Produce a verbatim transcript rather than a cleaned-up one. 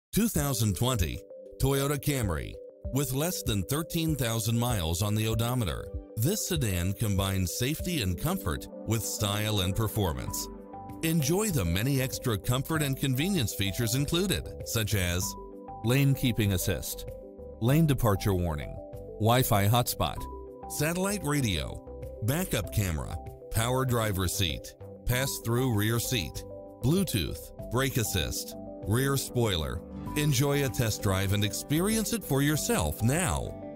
two thousand twenty Toyota Camry. With less than thirteen thousand miles on the odometer, this sedan combines safety and comfort with style and performance. Enjoy the many extra comfort and convenience features included, such as lane keeping assist, lane departure warning, Wi-Fi hotspot, satellite radio, backup camera, power driver seat, pass-through rear seat, Bluetooth, brake assist, rear spoiler. Enjoy a test drive and experience it for yourself now.